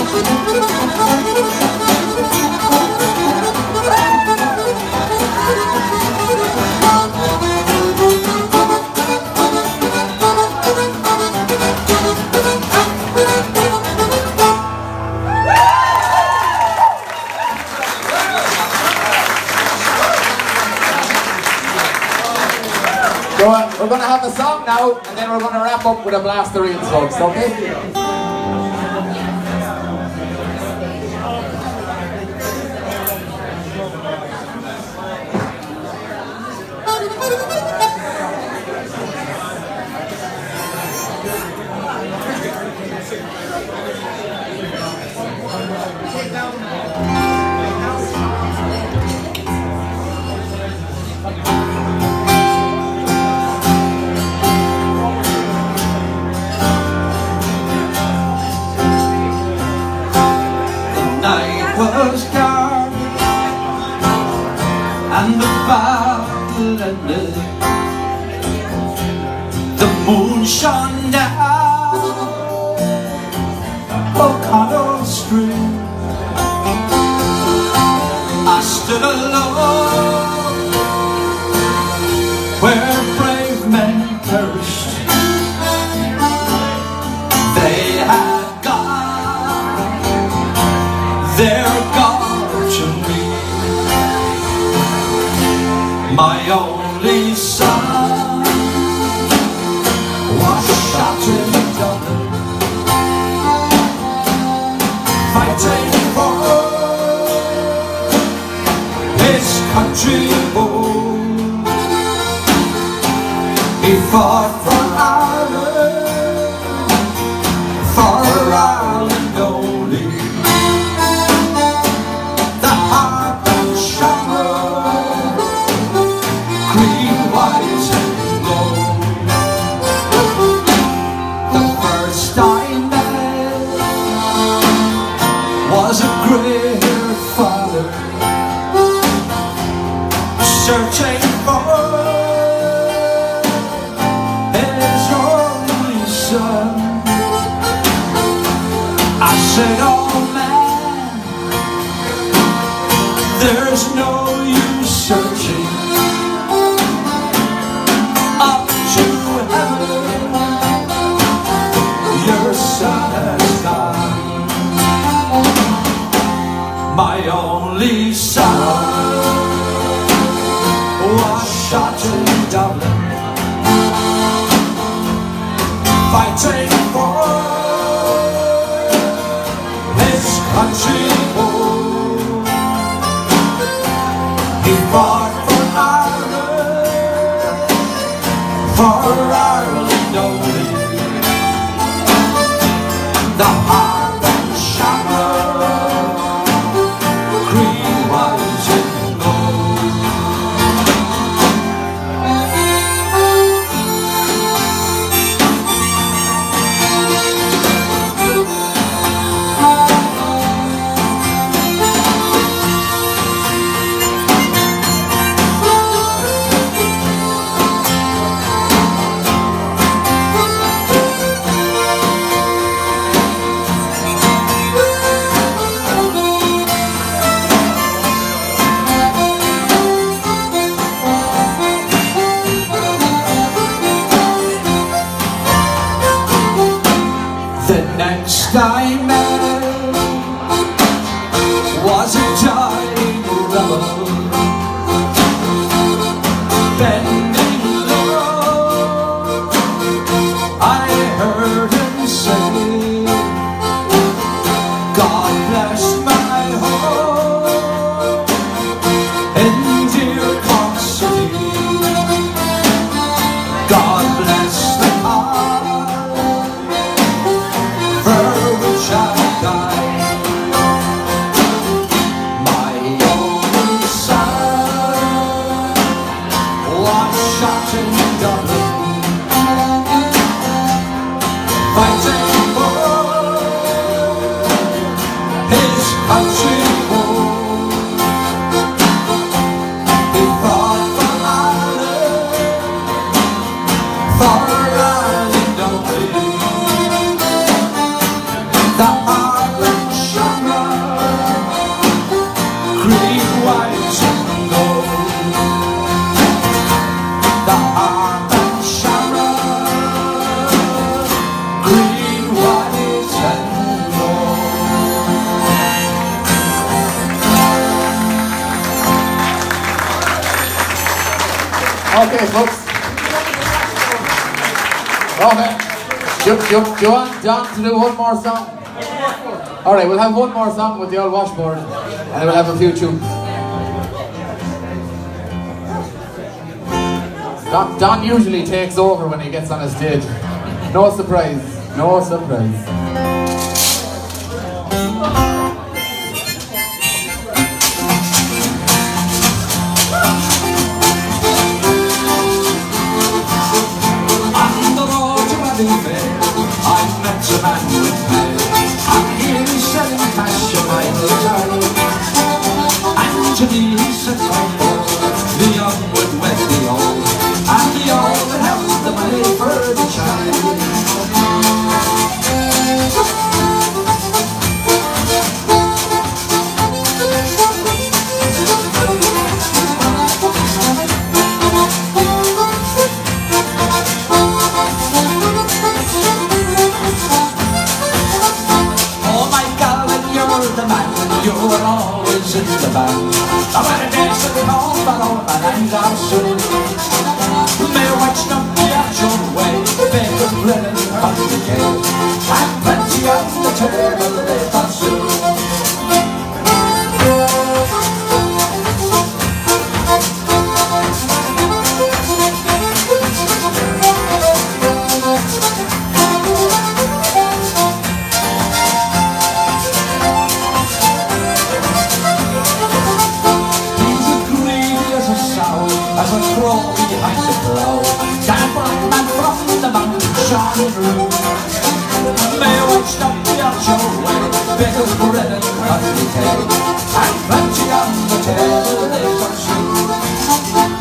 So we're going to have a song now, and then we're going to wrap up with a Blastereens, folks, okay? Was dark and the battle ended. The moon shone down O'Connell Street. I stood alone where brave men perished. They had gone their God to me. My only son was shot in Dublin, fighting for his country home. He fought for Ireland, for Ireland only. Was a great father searching for his only son. I said, oh man, there's no use searching up to heaven. Your son has gone. My only son was shot in Dublin, fighting for his country home. He fought for Ireland only. The heart and shammer, the next I met was a dying rebel, bending low. I heard him say, God bless my home in dear Cork City. God bless the heart fighting for Okay, folks. Okay. Do you want John to do one more song? Alright, we'll have one more song with the old washboard, and then we'll have a few tunes. Don usually takes over when he gets on the stage. No surprise. No surprise. I met a man with pay, and he was selling cash a mile away. And to me he said, my boy, the young would wed the old, and the old would have the money for the child. You were always in the band. I went a dance to the call, but all my lines are soon. May watch not the actual way, they could really complicate. And plenty on the table, they thought soon. As I crawl behind the plough, down man from the mountain shining room. May I watch not the actual way, bit of bread and cutty cake, and plenty on the table they consume.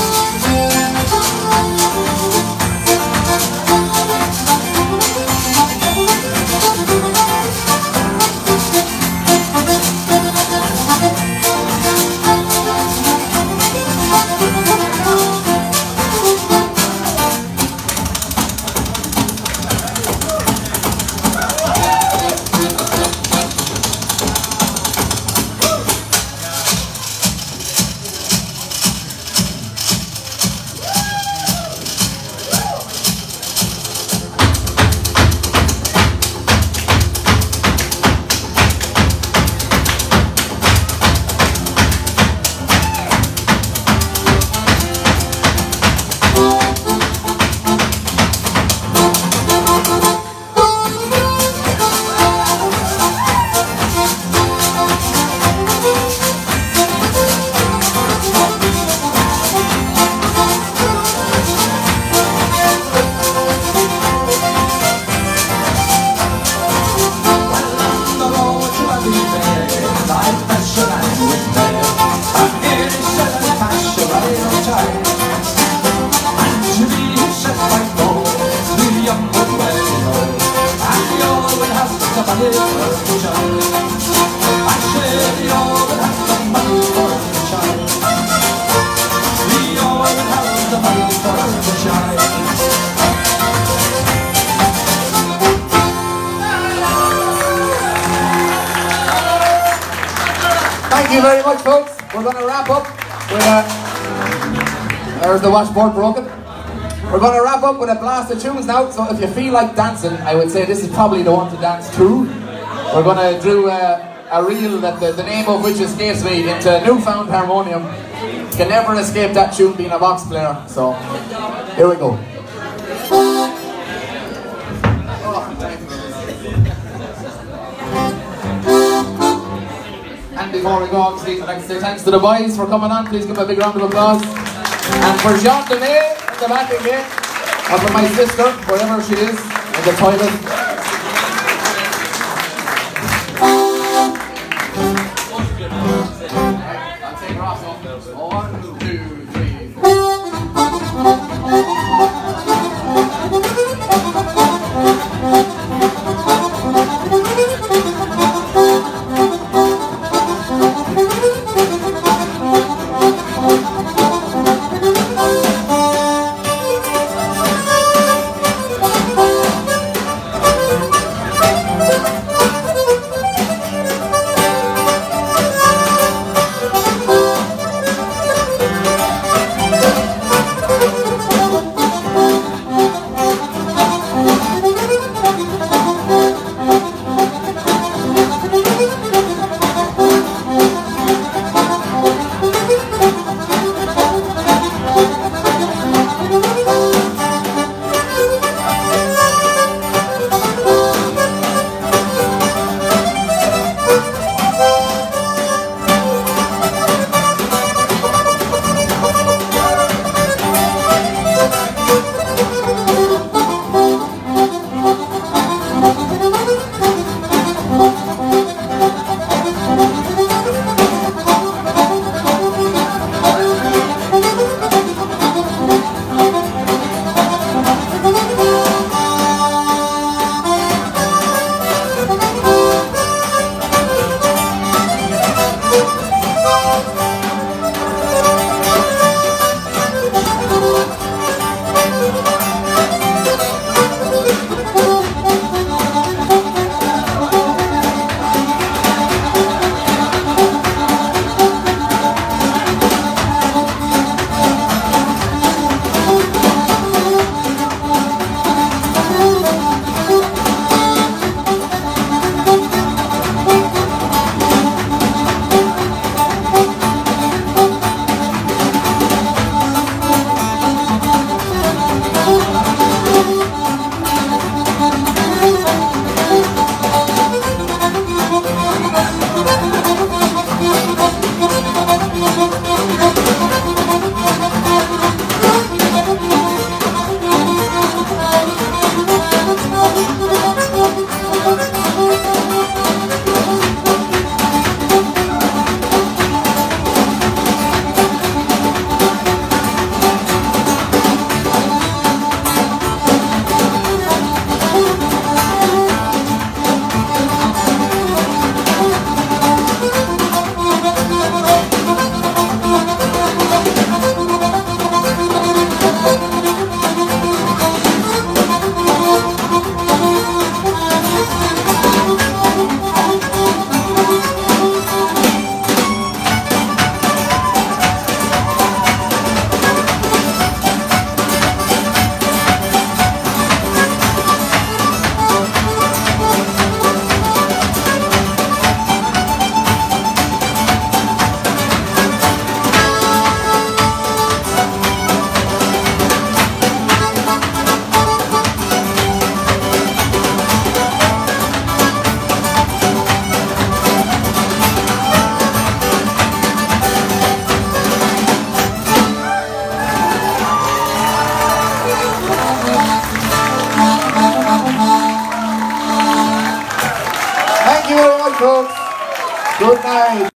Thank you very much, folks. We're going to wrap up with there's the washboard broken. We're going to wrap up with a blast of tunes now, so if you feel like dancing, I would say this is probably the one to dance to. We're going to do a reel that the name of which escapes me into Newfound Harmonium. Can never escape that tune being a box player, so here we go. And before we go, obviously, I'd like to say thanks to the boys for coming on. Please give them a big round of applause. And for Jean Demay in the back again, and for my sister, wherever she is, in the toilet. I'll take her off. 1, 2, 3, 4. folks. Good night.